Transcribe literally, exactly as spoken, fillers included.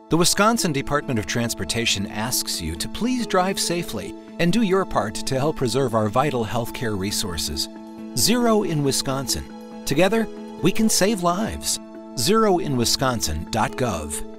The Wisconsin Department of Transportation asks you to please drive safely and do your part to help preserve our vital healthcare resources. Zero in Wisconsin. Together, we can save lives. zero in wisconsin dot gov